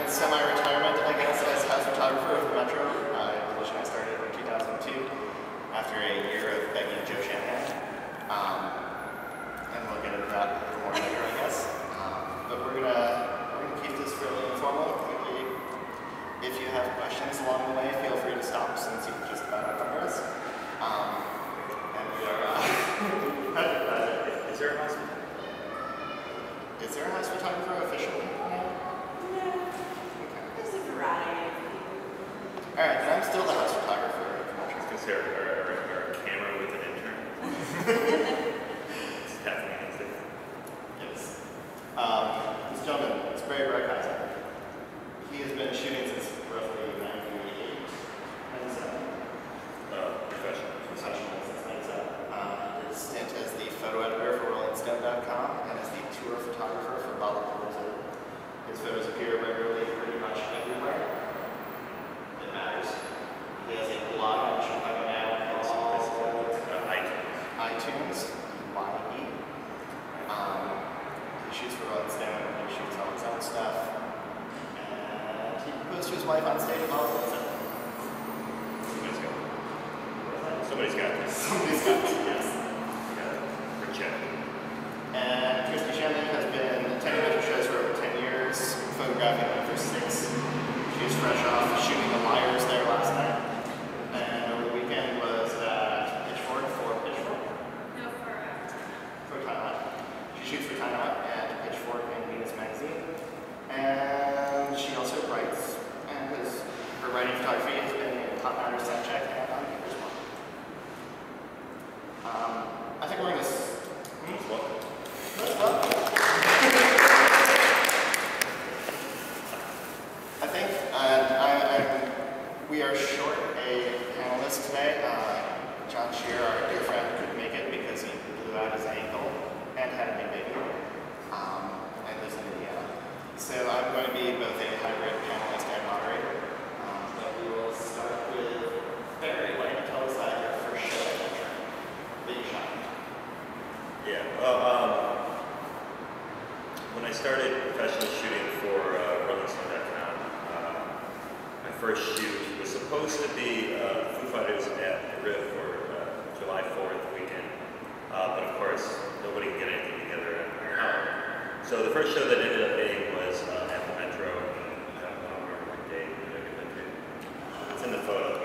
semi-retirement, I guess, as house photographer of the Metro. A position I started in 2002 after a year of begging Joe Shanahan. And we'll get into that a little more later, I guess. But we're gonna keep this fairly informal. If you have questions along the way, feel free to stop since you just about outnumber us. And we are. Is there a house photographer? Is there a house photographer officially? Alright, then I'm still the house photographer. I was going to say, our camera with an intern. It's definitely Yes. This gentleman, it's Barry Breckhausen. He has been shooting since roughly 98, 97. Professional Since 97. His stint as the photo editor for RollingStone.com and as the tour photographer for Lollapalooza. His photos appear regularly pretty much everywhere. He has a blog on Chicago Now called iTunes, YE. He shoots for Rolling Stone, he shoots all his own stuff. And he proposed to his wife on stage at Lollapalooza. Somebody's got this. Somebody's got this, yes. Reject. And Christy Shanley has been attending Metro shows for over 10 years, photographing them for 6. She's fresh off shooting the Liars there last night. And over the weekend was at Pitchfork for Pitchfork? No, for Time Out. She shoots for Time Out and Pitchfork and Venus Magazine. And she also writes, and her writing photography has been in Top Matter, Soundcheck, and on Paper's One. I think we're going to... We are short a panelist today. John Shear, our dear friend, couldn't make it because he blew out his ankle and had a new baby and lives in Indiana. So I'm going to be both a hybrid panelist and moderator. But we will start with Barry. Why don't you tell us about your first show at Metro that you shot? Yeah, well, when I started professionally shooting for RollingStone.com, my first shoot was supposed to be Foo Fighters at the Riff for July 4th weekend, but of course nobody could get anything together at our house. So the first show that ended up being was at the Metro. I don't remember what day. It's in the photo.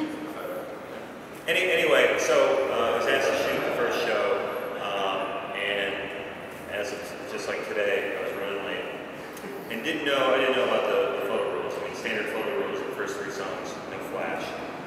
Anyway, so I was asked to shoot the first show, and as it's just like today, I was running late and I didn't know about the photo rules. I mean, standard photo rules. First 3 songs, no flash.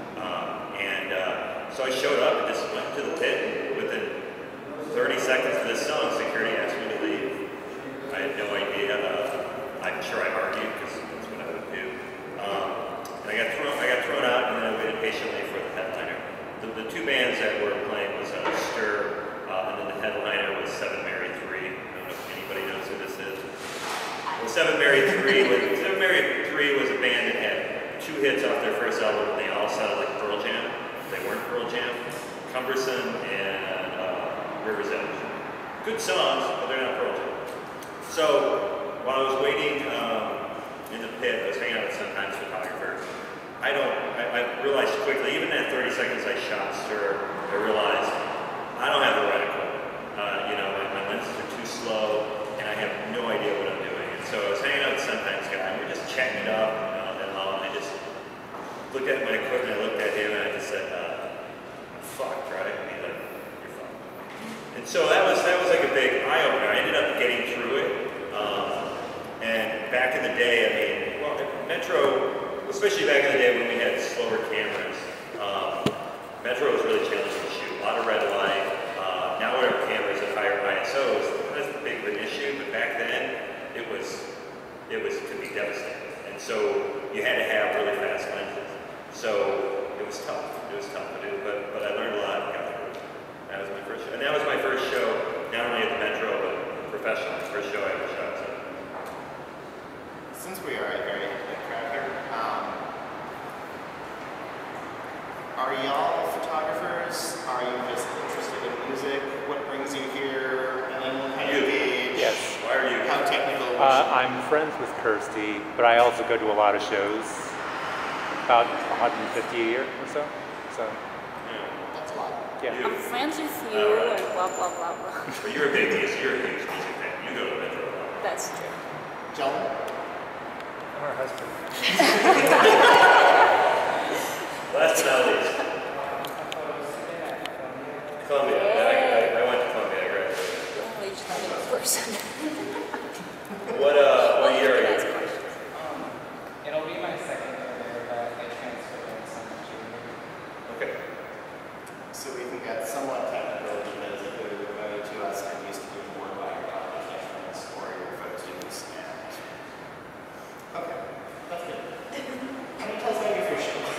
So I showed up and just went to the pit. Within 30 seconds of this song, security asked me to leave. I had no idea. I'm sure I argued because that's what I would do. And I got thrown out, and then I waited patiently for the headliner. The 2 bands that were playing was Stir, and then the headliner was 7 Mary 3. I don't know if anybody knows who this is. Well, 7 Mary 3 was a band that had 2 hits off their first album, and they all sounded like Pearl Jam. They weren't Pearl Jam. Cumbersome and River's Edge. Good songs, but they're not Pearl Jam. So, while I was waiting in the pit, I was hanging out with Sometimes Photographer. I realized quickly, even at 30 seconds I shot Stir, I realized I don't have the right equipment. My lenses are too slow, and I have no idea what I'm doing. And so I was hanging out with Sometimes guy, and we're just chatting it up. Looked at my equipment, I looked at him, and I just said, I'm fucked, right? And he's like, you're fucked. And so that was like a big eye-opener. I ended up getting through it. And back in the day, Metro, especially back in the day when we had slower cameras, Metro was really challenging to shoot. A lot of red light. Now we have cameras at higher ISOs. That's a big issue, but back then, it could be devastating. And so you had to have really fast lenses. So it was tough. It was tough to do, but I learned a lot and got through it. That was my first show. And that was my first show, not only at the Metro, but professional. First show I ever shot. So. Since we are a very intimate crowd here, are y'all photographers? Are you just interested in music? What brings you here? And then we'll kind of gauge Yes. Why are you? How technical I'm friends with Kirsty, but I also go to a lot of shows, about 150 a year or so. So, That's a lot. yeah. I'm friends with you and blah, blah, blah, blah. But you're a huge music fan. You go to the Metro a lot. That's true. Gentlemen? I'm her husband. Last but not least. Columbia. I went to Columbia. I graduated. Only each person. What year are you? It'll be my second year, but I transferred in summer junior. Okay. So we can get somewhat technical because if you're remote to us, I'm used to being more by your applications or your photo students. And okay, that's good. Can you tell us about your first show?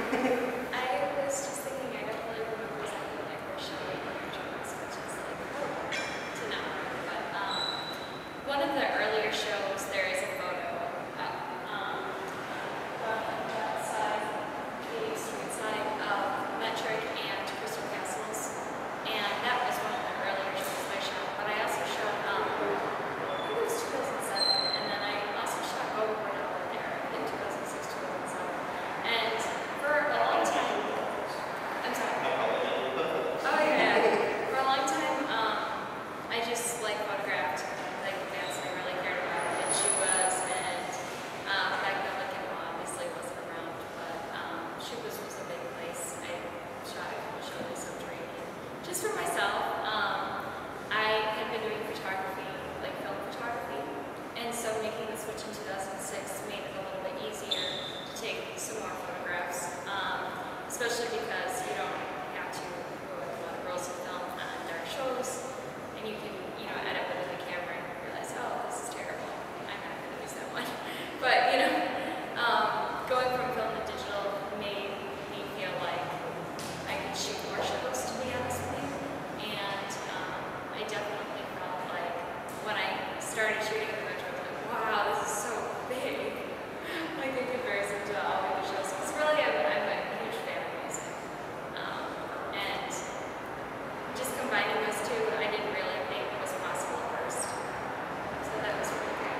I was just thinking, I don't really remember exactly when I first showed my jokes, which is like, to not remember. But one of the earlier shows, there is a photo up on that side, the street side of Metric and Crystal Castles. And that was one of the earlier shows I shot. But I also shot, I think it was 2007. And then I also shot Overboard out there in 2006, 2007. And for a long time, I'm sorry. Oh yeah. For a long time, I just like photographed like the bands I really cared about, and she was, and back then like obviously wasn't around, but she was a big place. I shot a couple shows of training just for myself. I had been doing photography, like film photography, and so making the switch in 2006 made it a little bit easier to take some more photographs, especially because you don't have to go with a lot of girls who film on dark shows, and you can, edit with the camera and realize, oh, this is terrible. I'm not going to use that one. But, going from film to digital made me feel like I could shoot more shows, to be honest with you. And I definitely felt like when I started shooting in the Metro, I was like, wow, this is so big. Like in comparison to all the other shows. Because really, I'm a huge fan of music. And just combining those two, I didn't really think was possible at first. So that was really great.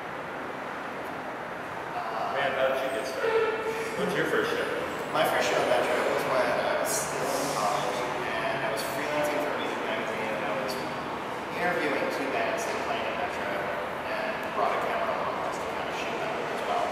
Man, how did you get started? What's your first show? My first show at Metro was when I was still in college, and I was freelancing for a music magazine, and I was interviewing two bands that played at Metro, and brought a camera along just to kind of shoot them as well.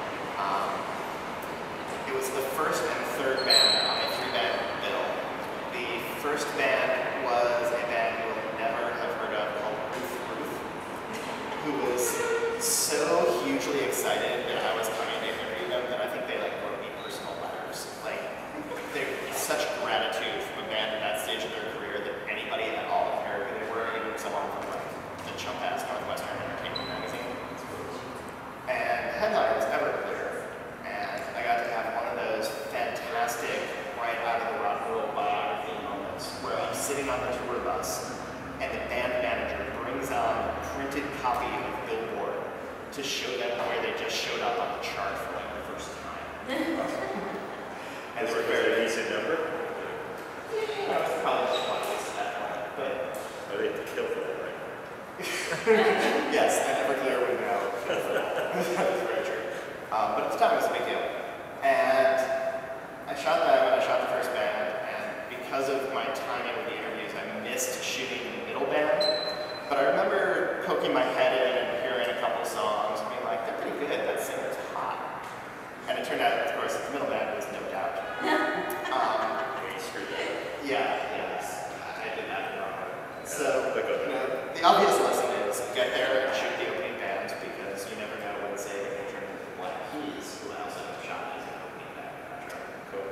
It was the first and third band on a three-band bill. The first band was a band you will never have heard of called Ruth, who was so hugely excited that I was coming to interview them that I think they wrote me personal letters. There's such gratitude from a band at that stage of their career that anybody at all cared who they were, even someone from the chump-ass Northwestern Entertainment magazine. And the headliner was Everclear, and I got to have one of those fantastic right out of the rock and roll biography moments where I'm sitting on the tour bus and the band manager brings on a printed copy of Billboard to show them where they just showed up on the chart for the first time. And Is they were it a very, decent number? I was probably just watching at that point, but Oh, they killed that, right? yes, and Everclear would know. That was very true. But at the time, it was a big deal. And I shot that when I shot the first band, and because of my timing with the interviews, I missed shooting the middle band. But I remember poking my head in and hearing a couple songs and being like, they're pretty good, that singer's hot. And it turned out, of course, the middle band was No Doubt. You screwed that up. Yes, I did that wrong. So, the obvious lesson is get there and shoot the opening bands because you never know when, say, they turn into the Black Keys, who I also shot as an opening band. Cool.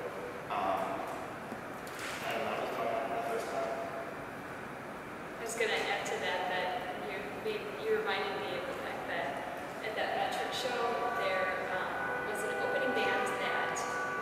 And that was going on the first time. I was going to add to that you reminded me of the fact that at that Metric show, there was an opening band that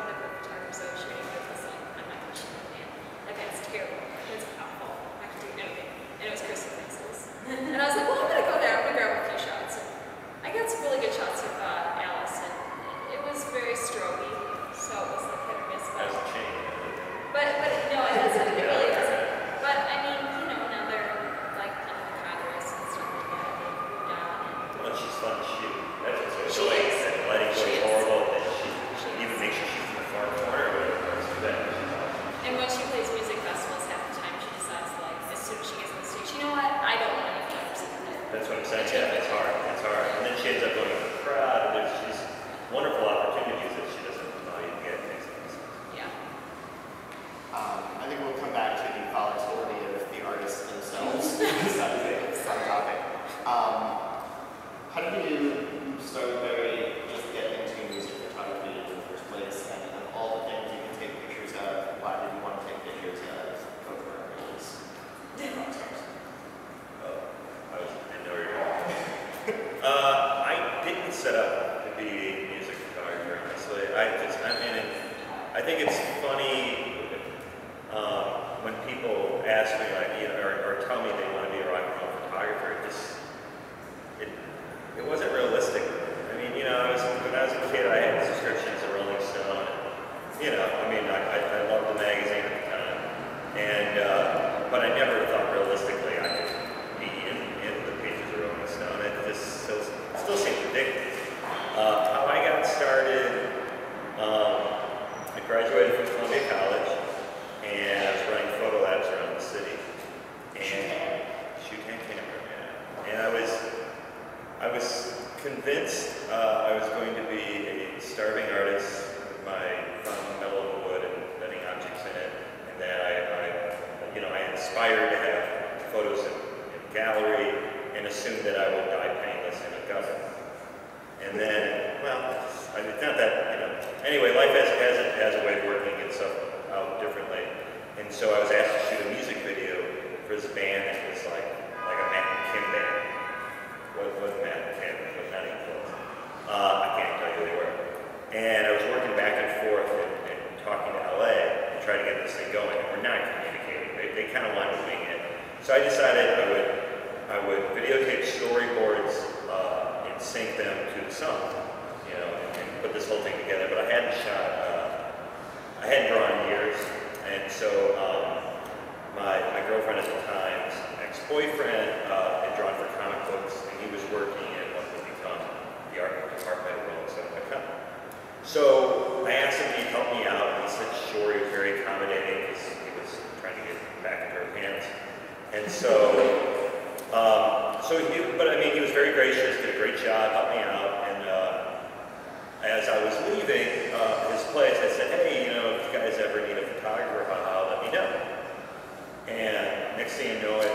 how did you start very just get into music photography in the first place, and of all the things you can take pictures of, why did you want to take pictures of photographers and rock stars? I know you're going. I didn't set up to be a music photographer, honestly. I think it's funny when people ask me, like, you know, or tell me they want to be a rock and roll photographer. It wasn't realistic. I mean, you know, when I was a kid, I had subscriptions to Rolling Stone. You know, I mean, I loved the magazine at the time, and but I never thought realistically I could be in the pages of Rolling Stone. It just still seems ridiculous. How I got started, I graduated from Columbia College, and I was running photo labs around the city. And shoot hand camera, yeah. And I was convinced I was going to be a starving artist with my thumb mellow in the wood and letting objects in it, and that I aspired to have photos in gallery and assumed that I would die penniless in a gutter. And then, well, it's not that, you know. Anyway, life has a way of working itself out differently. And so I was asked to shoot a music video for this band that was like a Matt and Kim band. Wasn't Matt and Kim, but not even close. I can't tell you who they were. And I was working back and forth and talking to LA and trying to get this thing going. And we're not communicating. They kind of wanted to wing it. So I decided I would videotape storyboards and sync them to the song, you know, and put this whole thing together. But I hadn't I hadn't drawn in years. And so my girlfriend at the time's ex-boyfriend had drawn for comic books, and he was working in what would become the art department at RollingStone.com. So I asked him if he'd help me out, and he said sure. He was very accommodating because he was trying to get back into her pants. And he was very gracious, did a great job, helped me out, and as I was leaving his place, I said, hey, you know, if you guys ever need a photographer, let me know. And next thing you know,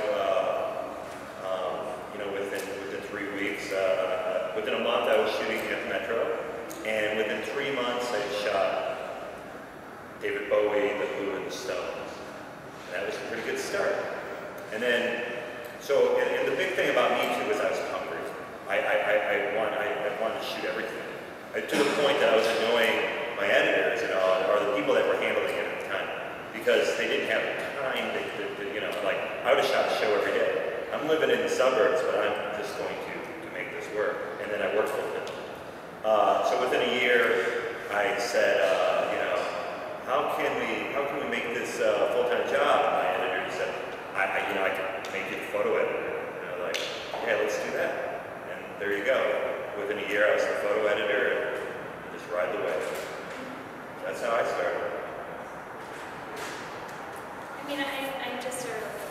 within 3 weeks, within a month, I was shooting at the Metro, and within 3 months, I shot David Bowie, The Who, and the Stones. And that was a pretty good start. And then, and the big thing about me too was I was hungry. I wanted to shoot everything. To the point that I was annoying my editors and all, or the people that were handling it at the time, because they didn't have time to you know, like, I would have shot a show every day. I'm living in the suburbs, but I'm just going to make this work. And then I worked full time. So within a year, I said, you know, how can we make this full-time job? And my editor said, I can make you the photo editor. And I was like, yeah, let's do that. And there you go. Within a year, I was the photo editor, and just ride the wave. That's how I started. I mean, I'm just sort of